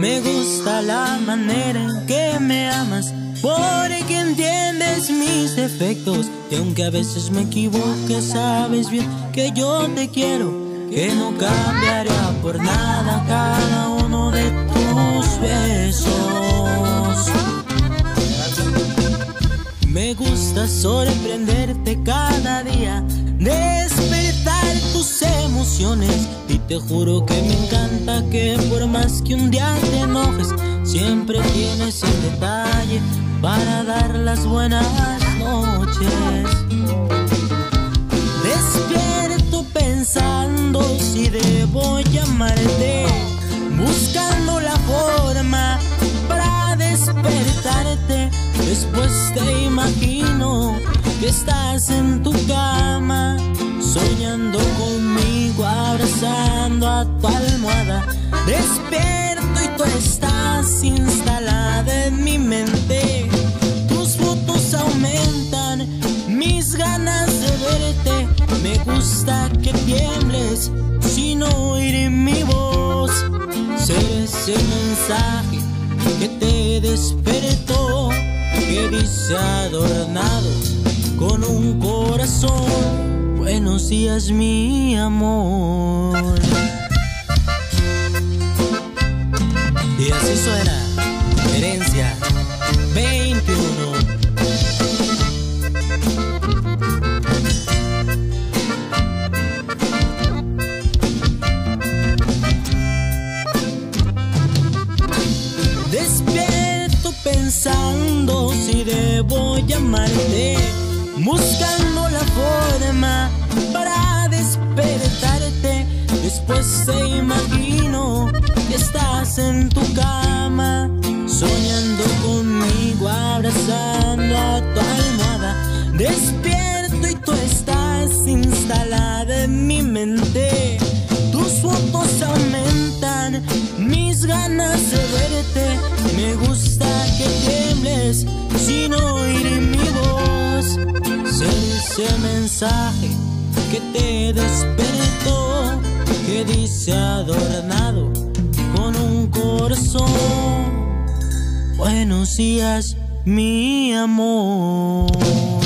Me gusta la manera en que me amas, porque entiendes mis defectos. Y aunque a veces me equivoque, sabes bien que yo te quiero, que no cambiaría por nada cada uno de tus besos. Me gusta sorprenderte cada día, despertar tus emociones. Y te juro que me encanta que por más que un día te enojes, siempre tienes el detalle para dar las buenas noches. Despierto pensando si debo llamarte, buscando la forma para despertarte. Después te imagino que estás en tu cama, soñando conmigo, abrazando a tu almohada. Despierto y tú estás instalada en mi mente. Tus fotos aumentan mis ganas de verte. Me gusta que tiembles sin oír mi voz. Ser ese mensaje que te despertó, que dice adornado con un corazón: buenos días, mi amor. Y así suena Herencia 21. Despierto pensando si debo llamarte, buscando la forma para despertarte. Después te imagino que estás en tu cama, soñando conmigo, abrazando a tu almohada. Despierto y tú estás instalada en mi mente. Tus fotos aumentan mis ganas de verte. Me gusta que tiembles sin oír mi voz. Ser ese mensaje que te despertó, que dice adornado con un corazón: buenos días, mi amor.